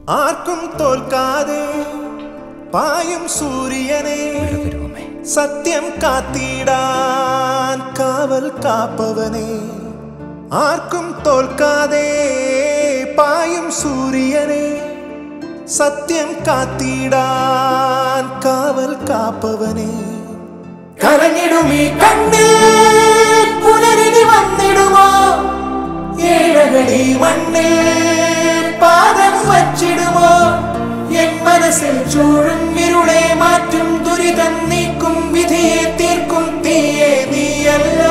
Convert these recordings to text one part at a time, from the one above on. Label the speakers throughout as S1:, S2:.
S1: ആർക്കും തോൽക്കാതെ പായും സൂര്യനെ സത്യം കാത്തിടാൻ കാവൽ കാപ്പവനെ ആർക്കും തോൽക്കാതെ പായും സൂര്യനെ സത്യം കാത്തിടാൻ കാവൽ കാപ്പവനെ കരഞ്ഞിടുമീ കണ്ണിൽ പുലരിനി വന്നിടുമോ ഏഴകളി മണ്ണിൽ പാദം വച്ചിടുമോ എൻ മനസ്സിൽ ചൂഴും ഇരുളെ മാറ്റും ദുരിതം നീക്കും വിധിയെ തീർക്കും തീയെ നീയല്ലോ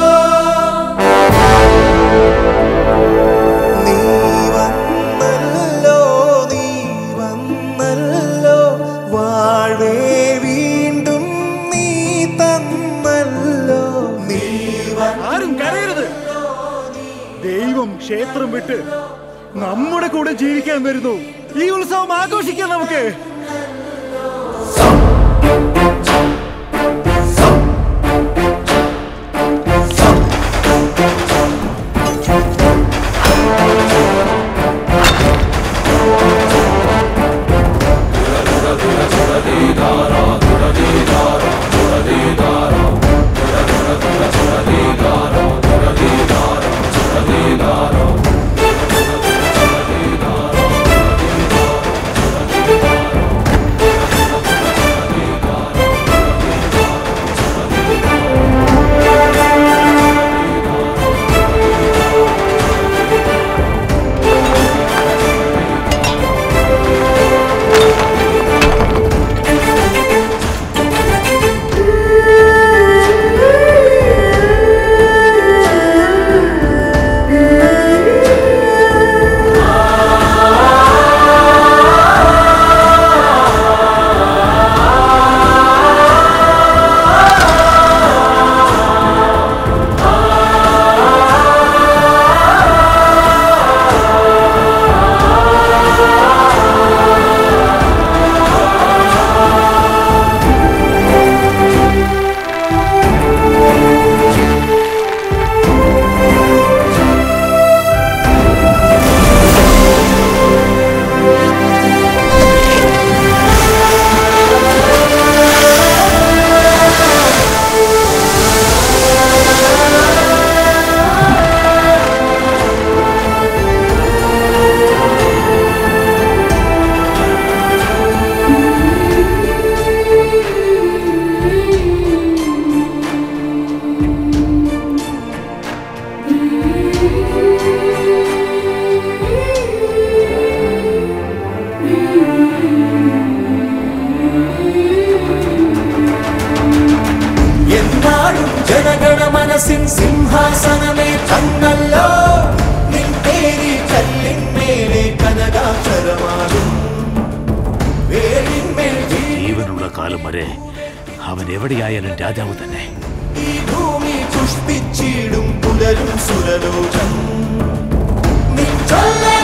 S1: നീ വന്നല്ലോ നീ വന്നല്ലോ വാഴേ വീണ്ടും നീ തന്നല്ലോ നീ
S2: ആരും കരയരുത്. ദൈവം ക്ഷേത്രം വിട്ട് നമ്മുടെ കൂടെ ജീവിക്കാൻ വരുന്നു. ഈ ഉത്സവം ആഘോഷിക്കാം നമുക്ക്.
S1: ജനഗണ മനസ്സിൻ സിംഹാസനമേ തന്നല്ലോ നിൻ പേരി കല്ലിന്മേലെ കനകാക്ഷരമാകും
S3: ജീവനുള്ള കാലം വരെ അവൻ എവിടെയായാലും രാജാവ് തന്നെ.
S1: ഈ ഭൂമി പുഷ്പിച്ചിടും പുലരും സുരലോചൻ